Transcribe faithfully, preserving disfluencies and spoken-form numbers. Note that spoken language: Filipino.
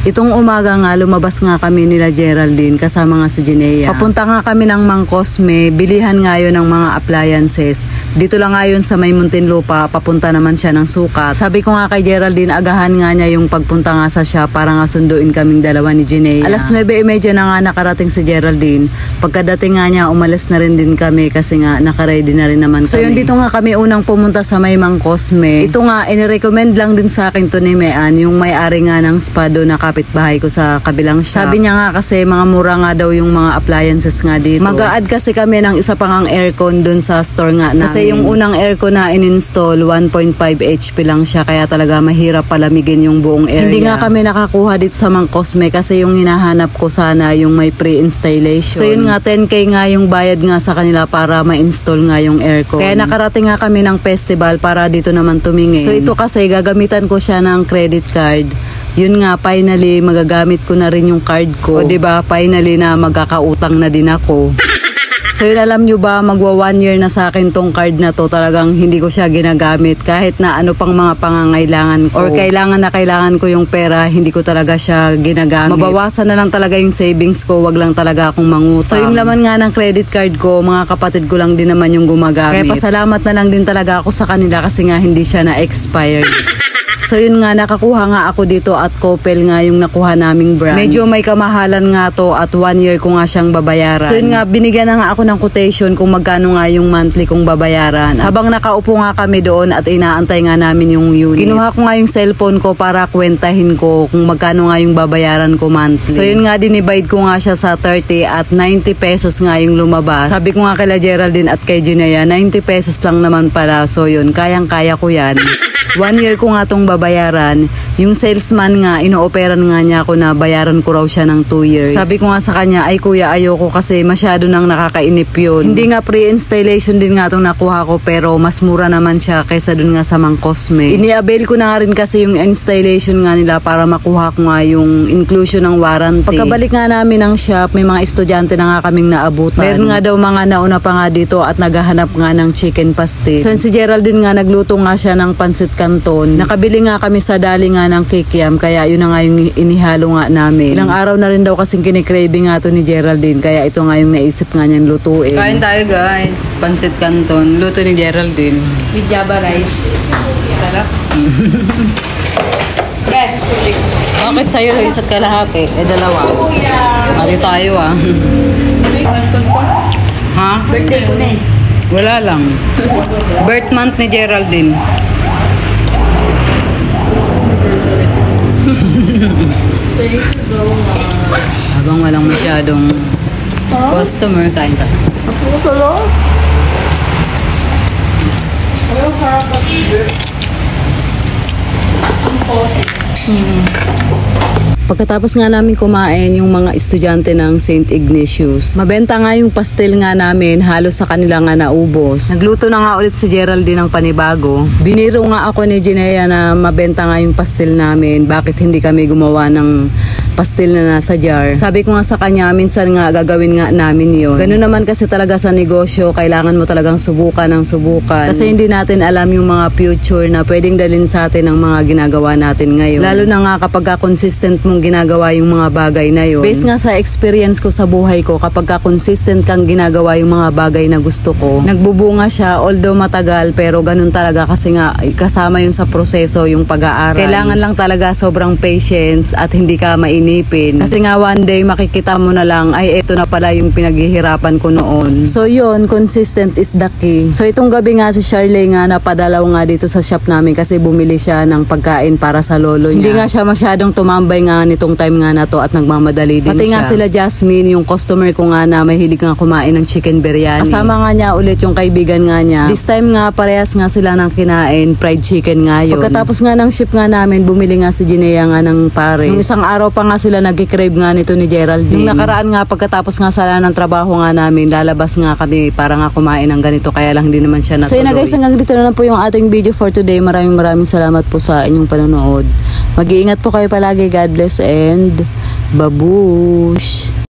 Itong umaga nga, lumabas nga kami nila Geraldine kasama nga si Jinea. Papunta nga kami ng Mang Cosme, bilihan nga yun ng mga appliances. Dito lang nga yun sa may Muntinlupa, papunta naman siya ng sukat. Sabi ko nga kay Geraldine, agahan nga niya yung pagpunta nga sa shop para nga sunduin kaming dalawa ni Jinea. Alas nuwebe e media na nga nakarating si Geraldine. Pagkadating nga niya, umalis na rin din kami kasi nga nakaready na rin naman kami. So yun, dito nga kami unang pumunta sa may Mang Cosme. Ito nga, inirecommend lang din sa akin to ni Mean, yung may-ari nga ng spa do na kapitbahay ko sa kabilang shop. Sabi niya nga kasi mga mura nga daw yung mga appliances nga dito. Mag-a-add kasi kami ng isa pang aircon dun sa store nga namin. Kasi yung unang aircon na in-install, one point five H P lang siya, kaya talaga mahirap palamigin yung buong area. Hindi nga kami nakakuha dito sa Mang Cosme kasi yung hinahanap ko sana yung may pre-installation. So yun nga, ten K nga yung bayad nga sa kanila para ma-install nga yung aircon. Kaya nakarating nga kami ng festival para dito naman tumingin. So ito kasi gagamitan ko siya ng credit card. Yun nga, finally magagamit ko na rin yung card ko. O diba, finally na magkakautang na din ako. So yun, alam nyo ba, magwa one year na sa akin tong card na to, talagang hindi ko siya ginagamit. Kahit na ano pang mga pangangailangan ko or kailangan na kailangan ko yung pera, hindi ko talaga siya ginagamit. Mabawasan na lang talaga yung savings ko, wag lang talaga akong mangutang. So yung laman nga ng credit card ko, mga kapatid ko lang din naman yung gumagamit. Kaya pasalamat na lang din talaga ako sa kanila kasi nga hindi siya na-expired. So yun nga, nakakuha nga ako dito at Coppel nga yung nakuha naming brand. Medyo may kamahalan nga to at one year ko nga siyang babayaran. So yun nga, binigyan na nga ako ng quotation kung magkano nga yung monthly kong babayaran. Habang nakaupo nga kami doon at inaantay nga namin yung unit, kinuha ko nga yung cellphone ko para kwentahin ko kung magkano nga yung babayaran ko monthly. So yun nga, dinivide ko nga siya sa thirty at ninety pesos nga yung lumabas. Sabi ko nga kay Geraldine at kay Jinea, ninety pesos lang naman pala. So yun, kayang-kaya ko yan. One year ko nga tong babayaran. Yung salesman nga, ino-operan nga niya ako na bayaran ko raw siya ng two years. Sabi ko nga sa kanya, ay kuya, ayoko kasi masyado nang nakakainip yun. Hindi nga pre-installation din nga itong nakuha ko, pero mas mura naman siya kaysa dun nga sa Mang Cosme. Ini-avail ko na nga rin kasi yung installation nga nila para makuha ko nga yung inclusion ng warranty. Pagkabalik nga namin ng shop, may mga estudyante na nga kaming naabutan. Meron nga daw mga nauna pa nga dito at naghahanap nga ng chicken pastil. So si Geraldine nga, nagluto nga siya ng pansit canton. Nakabili nga kami sa dali nga ng kikiam, kaya yun na nga yung inihalo nga namin. Ilang araw na rin daw kasing kinikraving nga to ni Geraldine, kaya ito nga yung naisip nga niyang lutuin. Kain tayo guys, pansit canton, luto ni Geraldine. With Java rice. Sarap. Bakit sa'yo isa't kalahati? Eh dalawa. Mati tayo ah. Ha? Birthday ko na eh. Wala lang. Birth month ni Geraldine. Thank you so much. Habang walang masyadong customer, kain tayo. Ako ko lang. Ayaw harap at Pagkatapos nga namin kumain, yung mga estudyante ng Saint Ignatius, mabenta nga yung pastel nga namin, halos sa kanila nga naubos. Nagluto na nga ulit si Geraldine ng panibago. Biniro nga ako ni Jinea na mabenta nga yung pastel namin, bakit hindi kami gumawa ng pastel na nasa jar. Sabi ko nga sa kanya, minsan nga gagawin nga namin yun. Ganun naman kasi talaga sa negosyo, kailangan mo talagang subukan ng subukan. Kasi hindi natin alam yung mga future na pwedeng dalhin sa atin ng mga ginagawa natin ngayon. Lalo na nga kapag ka consistent mong ginagawa yung mga bagay na yun. Based nga sa experience ko sa buhay ko, kapag ka consistent kang ginagawa yung mga bagay na gusto ko, nagbubunga siya, although matagal, pero ganun talaga kasi nga kasama yung sa proseso, yung pag-aaral. Kailangan lang talaga sobrang patience at hindi ka mainipin. Kasi nga one day makikita mo na lang, ay eto na pala yung pinaghihirapan ko noon. So yun, consistent is the key. So itong gabi nga si Charlie nga napadalaw nga dito sa shop namin kasi bumili siya ng pagkain para sa lolo niya. Hindi nga siya masyadong tumambay nga nitong time nga na to at nagmamadali din Pati siya. Pati nga sila Jasmine, yung customer ko nga na mahilig nga kumain ng chicken biryani. Kasama nga niya ulit yung kaibigan nga niya. This time nga parehas nga sila ng kinain, fried chicken nga yun. Pagkatapos nga ng ship nga namin, bumili nga si Jinea nga ng pares. Nung isang araw pa nga sila nag-crave nga nito ni Geraldine. Nung nakaraan nga, pagkatapos nga sala ng trabaho nga namin, lalabas nga kami para nga kumain ng ganito, kaya lang din naman siya natuloy. So yun na guys, hanggang dito na lang po yung ating video for today. Maraming maraming salamat po sa inyong panonood. Mag-iingat po kayo palagi. God bless and babush!